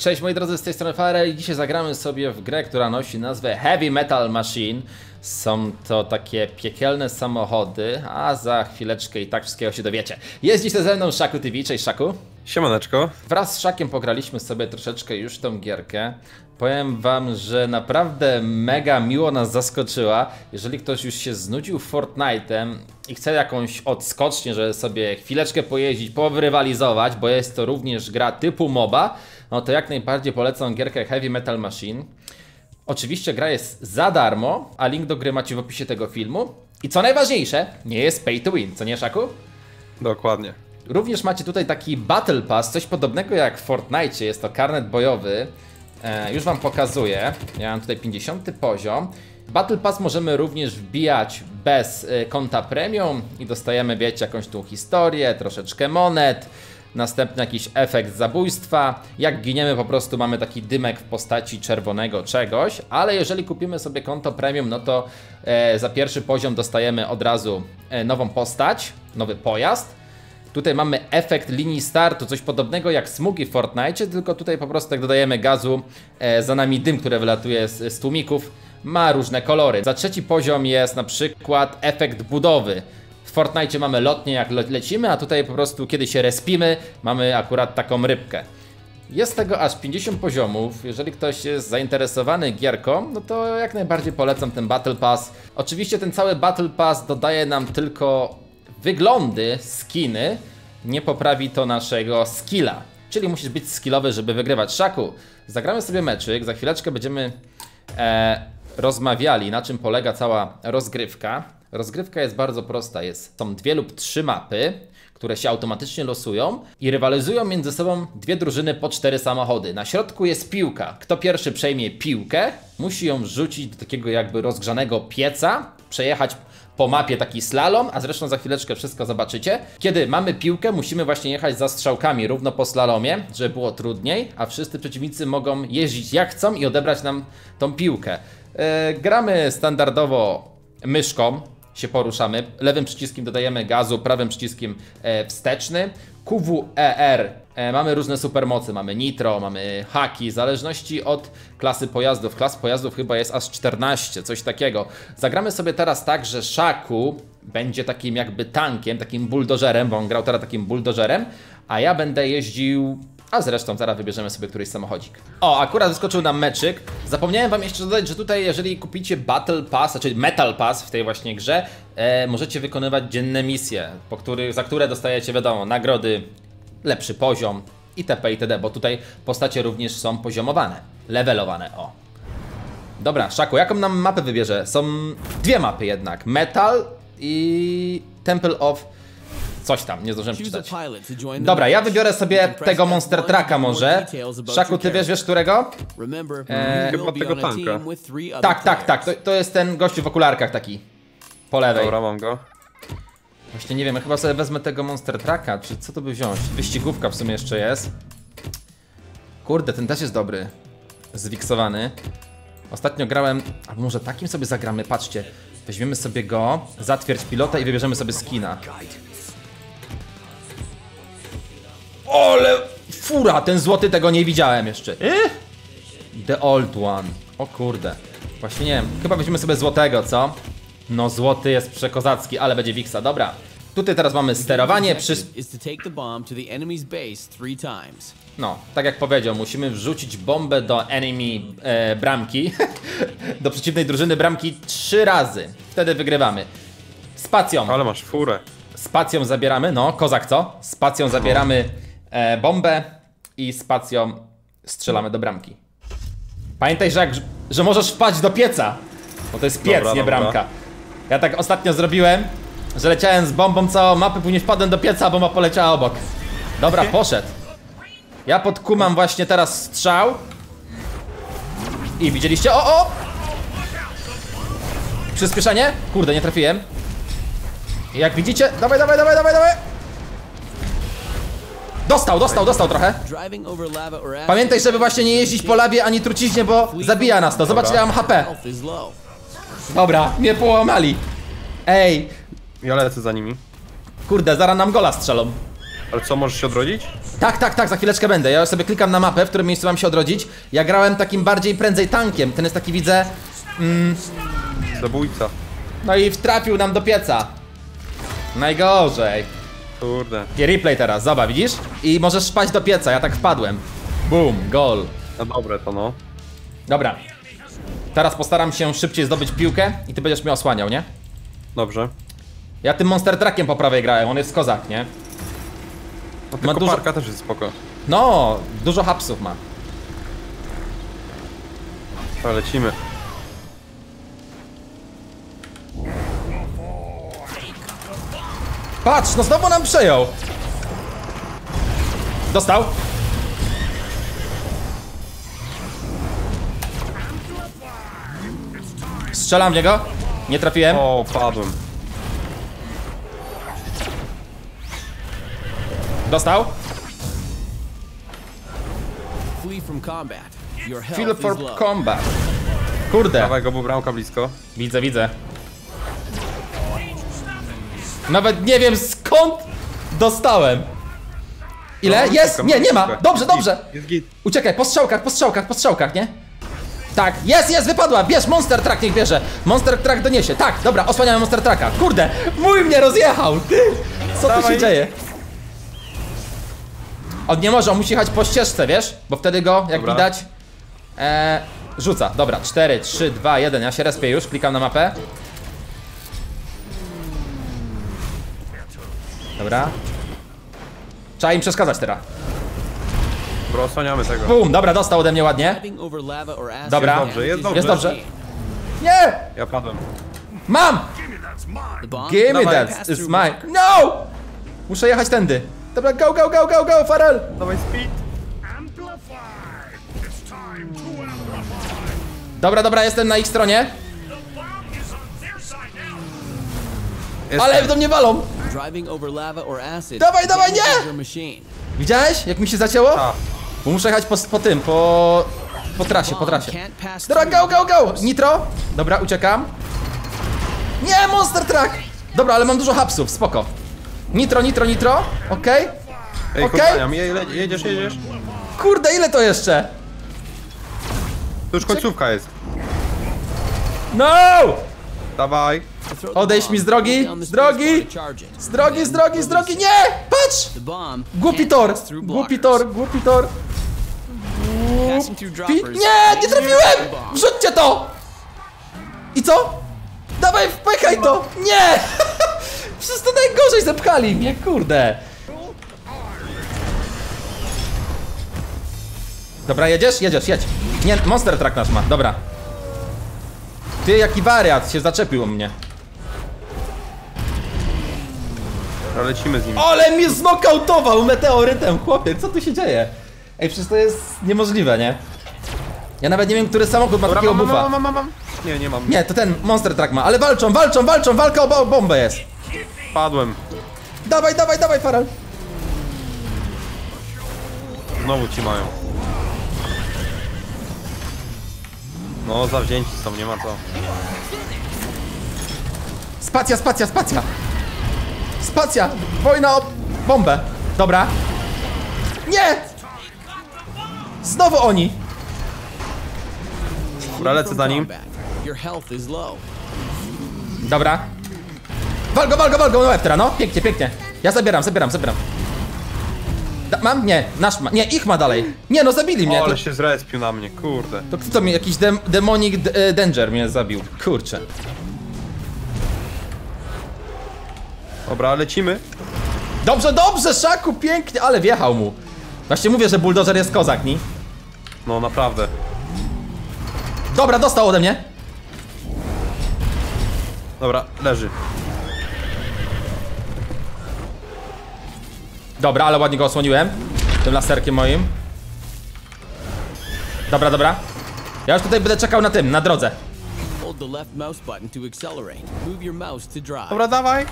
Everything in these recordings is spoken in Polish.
Cześć moi drodzy, z tej strony Farel i dzisiaj zagramy sobie w grę, która nosi nazwę Heavy Metal Machine. Są to takie piekielne samochody, a za chwileczkę i tak wszystkiego się dowiecie. Jest dzisiaj ze mną Szaku TV, cześć Szaku. Siemaneczko. Wraz z Szakiem pograliśmy sobie troszeczkę już tą gierkę. Powiem wam, że naprawdę mega miło nas zaskoczyła. Jeżeli ktoś już się znudził Fortnite'em i chce jakąś odskocznię, żeby sobie chwileczkę pojeździć, porywalizować, bo jest to również gra typu MOBA, no to jak najbardziej polecam gierkę Heavy Metal Machine. Oczywiście gra jest za darmo, a link do gry macie w opisie tego filmu. I co najważniejsze, nie jest pay to win, co nie Szaku? Dokładnie. Również macie tutaj taki Battle Pass, coś podobnego jak w Fortnite, jest to karnet bojowy. Już wam pokazuję, ja mam tutaj 50 poziom. Battle Pass możemy również wbijać bez konta premium i dostajemy, wiecie, jakąś tą historię, troszeczkę monet. Następny jakiś efekt zabójstwa. Jak giniemy, po prostu mamy taki dymek w postaci czerwonego czegoś. Ale jeżeli kupimy sobie konto premium, no to za pierwszy poziom dostajemy od razu nową postać, nowy pojazd. Tutaj mamy efekt linii startu, coś podobnego jak smugi w Fortnite, tylko tutaj po prostu jak dodajemy gazu, za nami dym, który wylatuje z tłumików, ma różne kolory. Za trzeci poziom jest na przykład efekt budowy. W Fortnite mamy lotnie jak lecimy, a tutaj po prostu kiedy się respimy, mamy akurat taką rybkę. Jest tego aż 50 poziomów, jeżeli ktoś jest zainteresowany gierką, no to jak najbardziej polecam ten Battle Pass. Oczywiście ten cały Battle Pass dodaje nam tylko wyglądy, skiny, nie poprawi to naszego skilla. Czyli musisz być skillowy, żeby wygrywać. Szaku, zagramy sobie meczyk, za chwileczkę będziemy rozmawiali, na czym polega cała rozgrywka. Rozgrywka jest bardzo prosta, są 2 lub 3 mapy, które się automatycznie losują i rywalizują między sobą dwie drużyny po 4 samochody. Na środku jest piłka. Kto pierwszy przejmie piłkę, musi ją wrzucić do takiego jakby rozgrzanego pieca, przejechać po mapie taki slalom, a zresztą za chwileczkę wszystko zobaczycie. Kiedy mamy piłkę, musimy właśnie jechać za strzałkami równo po slalomie, żeby było trudniej, a wszyscy przeciwnicy mogą jeździć jak chcą i odebrać nam tą piłkę. Gramy standardowo myszką, się poruszamy, lewym przyciskiem dodajemy gazu, prawym przyciskiem wsteczny. QWER, mamy różne supermocy, mamy nitro, mamy haki, w zależności od klasy pojazdów. Klas pojazdów chyba jest aż 14, coś takiego. Zagramy sobie teraz tak, że Szaku będzie takim jakby tankiem, takim buldożerem, bo on grał teraz takim buldożerem, a ja będę jeździł... A zresztą zaraz wybierzemy sobie któryś samochodzik. O, akurat wyskoczył nam meczyk. Zapomniałem wam jeszcze dodać, że tutaj jeżeli kupicie Battle Pass, znaczy Metal Pass w tej właśnie grze, możecie wykonywać dzienne misje, za które dostajecie, wiadomo, nagrody, lepszy poziom itp. itd. Bo tutaj postacie również są poziomowane, levelowane, o. Dobra, Szaku, jaką nam mapę wybierze? Są 2 mapy jednak, Metal i Temple of... Coś tam, nie zdążyłem przeczytać. Dobra, ja wybiorę sobie tego Monster Trucka może. Szaku, ty wiesz którego? Chyba tego tanka. Tak. To jest ten gościu w okularkach taki. Po lewej. Dobra, mam go. Właśnie nie wiem, ja chyba sobie wezmę tego Monster Trucka, czy co to by wziąć? Wyścigówka w sumie jeszcze jest. Kurde, ten też jest dobry. Zwiksowany. Ostatnio grałem, a może takim sobie zagramy, patrzcie. Weźmiemy sobie go, zatwierdź pilota i wybierzemy sobie skina. Ole fura, ten złoty, tego nie widziałem jeszcze. The old one. O kurde. Właśnie nie wiem, chyba weźmiemy sobie złotego, co? No złoty jest przekozacki, ale będzie wiksa, dobra. Tutaj teraz mamy sterowanie No, tak jak powiedział, musimy wrzucić bombę do enemy bramki. Do przeciwnej drużyny bramki 3 razy. Wtedy wygrywamy. Spacją. Ale masz furę. Spacją zabieramy, no, kozak co? Spacją zabieramy bombę i spacją strzelamy do bramki. Pamiętaj, że możesz wpaść do pieca, bo to jest piec, dobra, nie bramka. Ja tak ostatnio zrobiłem, że leciałem z bombą całą mapę, później wpadłem do pieca, a bomba poleciała obok. Dobra, poszedł. Ja podkumam właśnie teraz strzał. I widzieliście? O! Przyspieszenie? Kurde, nie trafiłem. I jak widzicie, dawaj. Dostał trochę. Pamiętaj, żeby właśnie nie jeździć po lawie ani truciźnie, bo zabija nas to. Zobaczcie, ja mam HP. Dobra, mnie połamali. Ej. Ja lecę za nimi. Kurde, zaraz nam gola strzelą. Ale co, możesz się odrodzić? Tak, za chwileczkę będę. Ja sobie klikam na mapę, w którym miejscu mam się odrodzić. Ja grałem takim bardziej prędzej tankiem. Ten jest taki, widzę... Zabójca. No i wtrafił nam do pieca. Najgorzej. Kurde. I replay teraz, zobacz, widzisz? I możesz wpaść do pieca, ja tak wpadłem. Boom, gol. No dobre to no. Dobra. Teraz postaram się szybciej zdobyć piłkę i ty będziesz mnie osłaniał, nie? Dobrze. Ja tym Monster Truckiem po prawej grałem, on jest kozak, nie? No Ma tylko dużo- parka też jest spoko. No, dużo hapsów ma. Ale lecimy. Patrz, no znowu nam przejął. Dostał. Strzelam w niego. Nie trafiłem. O, padłem. Dostał. Flee from combat. Your health Feel is for low. combat. Kurde. Dawaj go, bo bramka blisko. Widzę. Nawet nie wiem skąd dostałem. Ile? No, Jest! szukam, Nie ma! szukam. Dobrze! Jest git. Uciekaj, po strzałkach, nie? Tak, jest, wypadła! Bierz, Monster Truck niech bierze! Monster Truck doniesie, tak, dobra, osłaniamy Monster Trucka. Kurde, mój mnie rozjechał, ty! Co tu się Dawaj. dzieje? On nie może, on musi jechać po ścieżce, wiesz? Bo wtedy go, jak Dobra. widać, rzuca. Dobra, 4, 3, 2, 1, ja się respię już, klikam na mapę. Dobra. Trzeba im przeszkadzać teraz. Bro, osłaniamy tego. Bum, dobra, dostał ode mnie ładnie. Driving over lava or acid Dobra. Jest dobrze. Jest dobrze. Nie! Ja padłem. Mam! The bomb Give me Dawaj. that, it's mine. No! Muszę jechać tędy. Dobra, go, Farel! Dawaj speed. Dobra, jestem na ich stronie. Jest Ale do mnie walą! driving over lava or acid. Dawaj, nie! damages your machine. Widziałeś, jak mi się zacięło? A. Bo muszę jechać po trasie. Bomb can't pass Dobra, through go! Nitro! Dobra, uciekam. Nie, Monster Truck! Dobra, ale mam dużo hapsów, spoko. Nitro, okej. Ej, Okej. okay. Jedziesz. Kurde, ile to jeszcze? To już końcówka jest. No! Dawaj. Throw the Odejdź mi bomb, z drogi, hold down the z drogi. spacebar to charge it. Z drogi, nie! Patrz! The bomb Głupi can't tor! pass through Głupi blockers. tor! Passing through Pi droppers. nie trafiłem! Wrzućcie to! I co? Dawaj, wpychaj to! Nie! Przecież to najgorzej zepchali mnie, kurde! Dobra, jedziesz? Jedź. Nie, Monster Truck nasz ma, dobra. Ty, jaki wariat się zaczepił o mnie. Dobra, lecimy z nim. Ale mnie znokautował meteorytem, chłopie, co tu się dzieje? Ej, przecież to jest niemożliwe, nie? Ja nawet nie wiem, który samochód ma takiego buffa. Mam. Nie mam. Nie, to ten Monster Truck ma, ale walczą, walka o bombę jest. Padłem. Dawaj, Farel. Znowu ci mają. No, zawzięci są, nie ma co. Spacja, wojna o bombę. Dobra. Nie! Znowu oni. Dobra, lecę za nim. Your health is low. Dobra. Wal go, no Eptra, no. Pięknie. Ja zabieram. Mam? Nie, nasz ma. Nie, ich ma dalej. Nie, no zabili mnie. O, ale To, się zrespił na mnie, kurde. to kto mnie, jakiś demonic danger mnie zabił. Kurczę. Dobra, lecimy. Dobrze, Szaku, pięknie, ale wjechał mu. Właśnie mówię, że buldożer jest kozak, nie? No, naprawdę. Dobra, dostał ode mnie. Dobra, leży. Dobra, ale ładnie go osłoniłem. Tym laserkiem moim. Dobra. Ja już tutaj będę czekał na drodze. Hold the left mouse button to accelerate. Move your mouse to drive. Dobra, dawaj.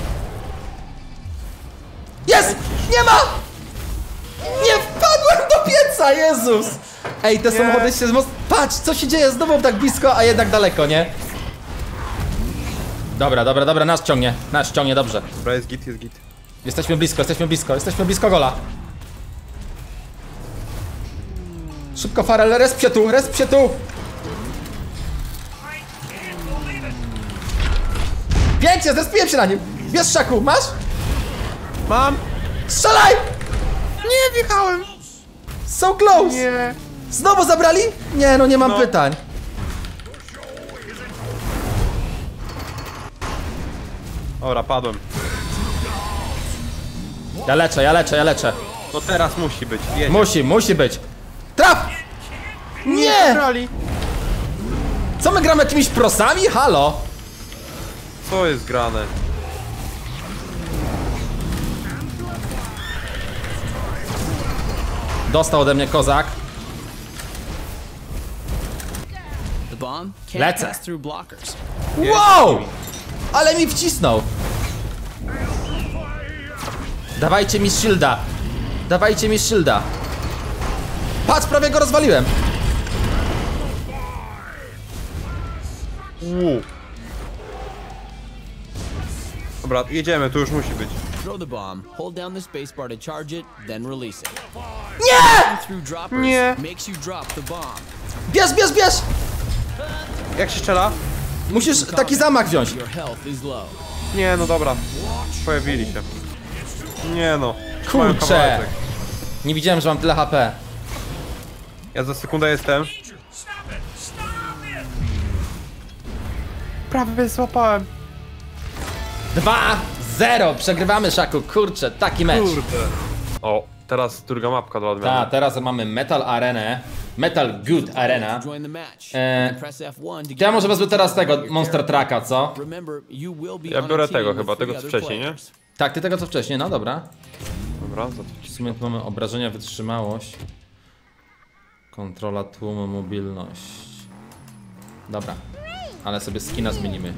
Jest! Nie ma! Nie wpadłem do pieca, Jezus! Ej, te samochody się Patrz, co się dzieje, znowu tak blisko, a jednak daleko, nie? Dobra, nasz ciągnie, dobrze. Dobra, jest git. Jesteśmy blisko gola. Szybko, Farel, resp się tu! Pięknie, zrespiłem się na nim! Bierz, Szaku, masz? Mam! Strzelaj! Nie, wjechałem! So close! Nie! Znowu zabrali? Nie, no nie mam pytań. Dobra, padłem. Ja leczę. No teraz musi być. Jedzie. Musi być. Traf! Nie! Brali. Co my gramy jakimiś prosami? Halo? Co jest grane? Dostał ode mnie kozak. The bomb can't Lecę. pass through blockers. Wow! Ale mi wcisnął. Dawajcie mi shielda. Patrz, prawie go rozwaliłem. Dobra, jedziemy, tu już musi być. Throw the bomb, hold down the spacebar to charge it, then release it. Nie! Through droppers Nie. makes you drop the bomb. Bierz! Jak się strzela? Musisz taki zamach wziąć. Your health is low. Nie, no dobra. Pojawili się. Nie no. Kurczę. Mają kawałeczek. Nie widziałem, że mam tyle HP. Ja za sekundę jestem. Prawie złapałem. 2-0. Przegrywamy, Szaku. Kurczę, taki mecz. Kurde. O, teraz druga mapka do odmiany. Ta, teraz mamy Metal Arenę. Metal Good Arena. Join the match. Press F1 to To ja może wezmę teraz tego your Monster character. Trucka, co? Remember, you will be Ja on a biorę team tego with chyba, three tego co other wcześniej, nie? players. Tak, ty tego co wcześniej, no dobra. Dobra, za to W sumie tu mamy obrażenia, wytrzymałość. Kontrola, tłum, mobilność. Dobra. Ale sobie skina zmienimy.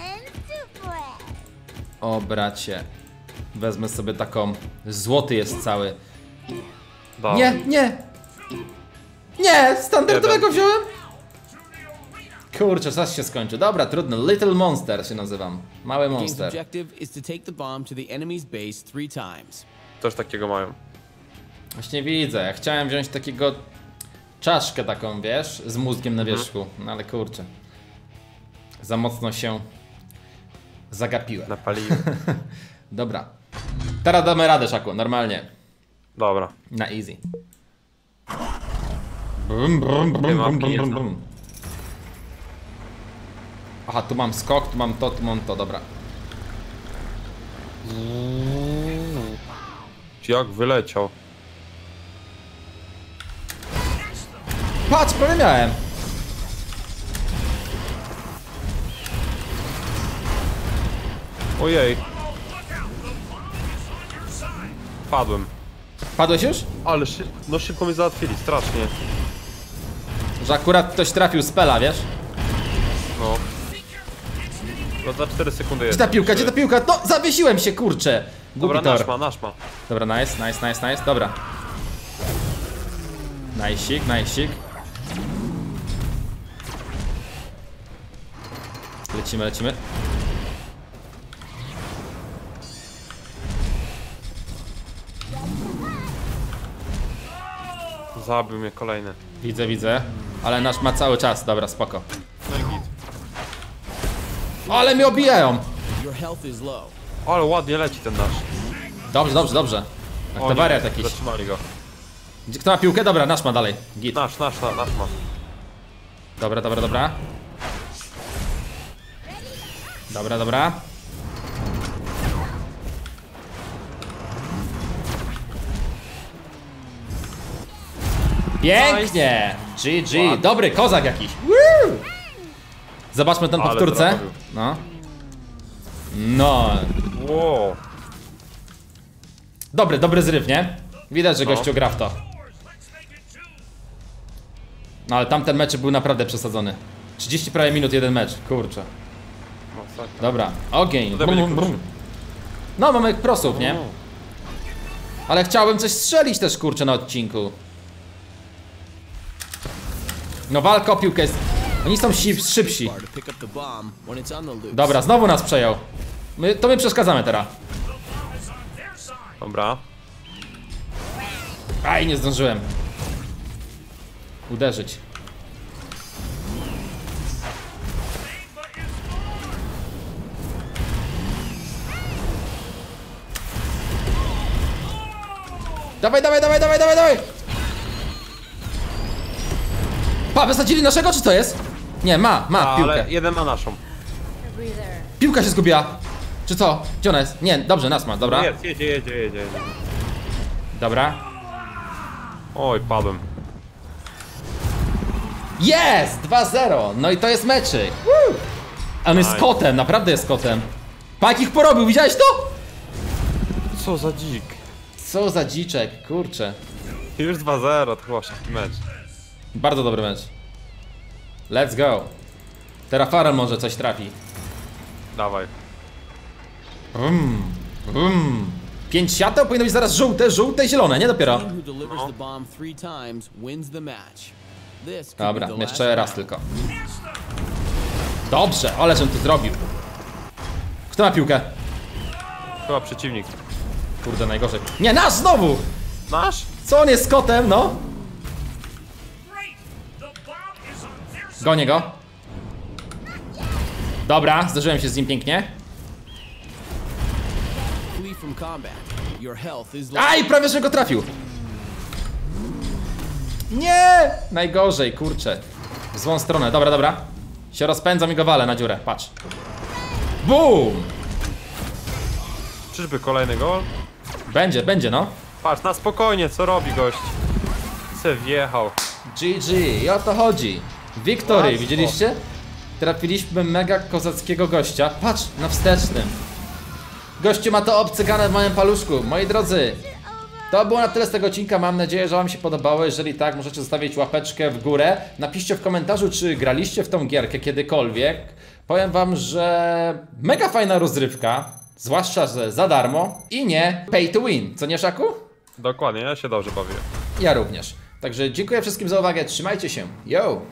O bracie. Wezmę sobie taką... Złoty jest cały. da. Nie! Standardowego wziąłem? Kurczę, czas się skończy. Dobra, trudno. Little Monster się nazywam. Mały Game's monster. objective is to take the bomb to the enemy's base 3 times. Też takiego mają. Właśnie widzę. Ja chciałem wziąć takiego... Czaszkę taką, wiesz? Z mózgiem na wierzchu. No ale kurczę. Za mocno się... Zagapiłem. Napaliłem. Dobra. Teraz damy radę, Szaku. Normalnie. Dobra. Na easy. Brum, brum, brum, brum, brum, brum, brum. Aha, tu mam skok, tu mam to, dobra. Jak wyleciał. Patrz, prawie miałem. Ojej. Padłem. Padłeś już? Ale no szybko mnie załatwili, strasznie. Że akurat ktoś trafił z pela, wiesz? No. No za 4 sekundy jest. Gdzie ta piłka? No, zawiesiłem się, kurczę. Dobra, Głupi tor. nasz ma. Dobra, nice, dobra. Najsik. Lecimy. Zabił mnie kolejny. Widzę. Ale nasz ma cały czas, dobra, spoko. No i git. Ale mnie obijają. Your health is low. Ale ładnie leci ten nasz. Dobrze. Jak O to nie, wariat jakiś. zatrzymali go. Kto ma piłkę? Dobra, nasz ma dalej. Git. Nasz ma. Dobra. Pięknie! GG, dobry kozak jakiś. Woo! Zobaczmy ten Ale powtórce. zrobił. No. Wow. Dobry zryw, nie? Widać, że No. gościu gra w to. No ale tamten mecz był naprawdę przesadzony. 30 prawie minut, jeden mecz, kurczę. Masakra. Dobra, ogień. To będzie krótszy. No, mamy prosów, nie? Ale chciałbym coś strzelić też, kurczę, na odcinku. No walka o piłkę jest... Oni są szybsi. Bar to pick up the bomb when it's on the loose. Dobra, znowu nas przejął. My przeszkadzamy teraz. Dobra. Aj, nie zdążyłem uderzyć. Dawaj, dawaj, dawaj, dawaj, dawaj, dawaj! Pa, wysadzili naszego, czy co jest? Nie, ma piłkę. Ale jeden ma naszą. Piłka się zgubiła. Czy co? Gdzie ona jest? Nie, dobrze, nas ma, dobra. Jedzie. Dobra. Oj, padłem. Jest! 2-0. No i to jest meczyk. Woo! A on jest Nice. kotem, naprawdę jest kotem. Pa, jakich porobił, widziałeś to? Co za dzik. Co za dziczek, kurczę. Już 2-0, to chyba szybki mecz. Bardzo dobry mecz. Let's go. Teraz Farel może coś trafi. Dawaj. 5 świateł powinno być zaraz żółte, żółte i zielone, nie dopiero. Team who delivers the bomb 3 times wins the match. This could Dobra, be the last jeszcze raz round. tylko. Dobrze, ale żem to zrobił. Kto ma piłkę? Chyba przeciwnik. Kurde, najgorzej. Nie, nasz znowu! Nasz? Co on jest z kotem, no? Gonię go. Dobra, zderzyłem się z nim pięknie. Flee from combat. Your health is low. Aj, prawie że go trafił. Nie! Najgorzej, kurczę. W złą stronę, dobra, dobra. Się rozpędzam i go walę na dziurę, patrz. Boom! Czyżby kolejny gol? Będzie, no. Patrz, na spokojnie, co robi gość? Se wjechał. GG, i o to chodzi. Victory, Łatwo. widzieliście? Trafiliśmy mega kozackiego gościa. Patrz, na wstecznym. Gościu ma to obcygane w moim paluszku. Moi drodzy, to było na tyle z tego odcinka. Mam nadzieję, że wam się podobało. Jeżeli tak, możecie zostawić łapeczkę w górę. Napiszcie w komentarzu, czy graliście w tą gierkę kiedykolwiek. Powiem wam, że mega fajna rozrywka. Zwłaszcza, że za darmo. I nie pay to win. Co nie, Szaku? Dokładnie, ja się dobrze bawię. Ja również. Także dziękuję wszystkim za uwagę. Trzymajcie się. Yo!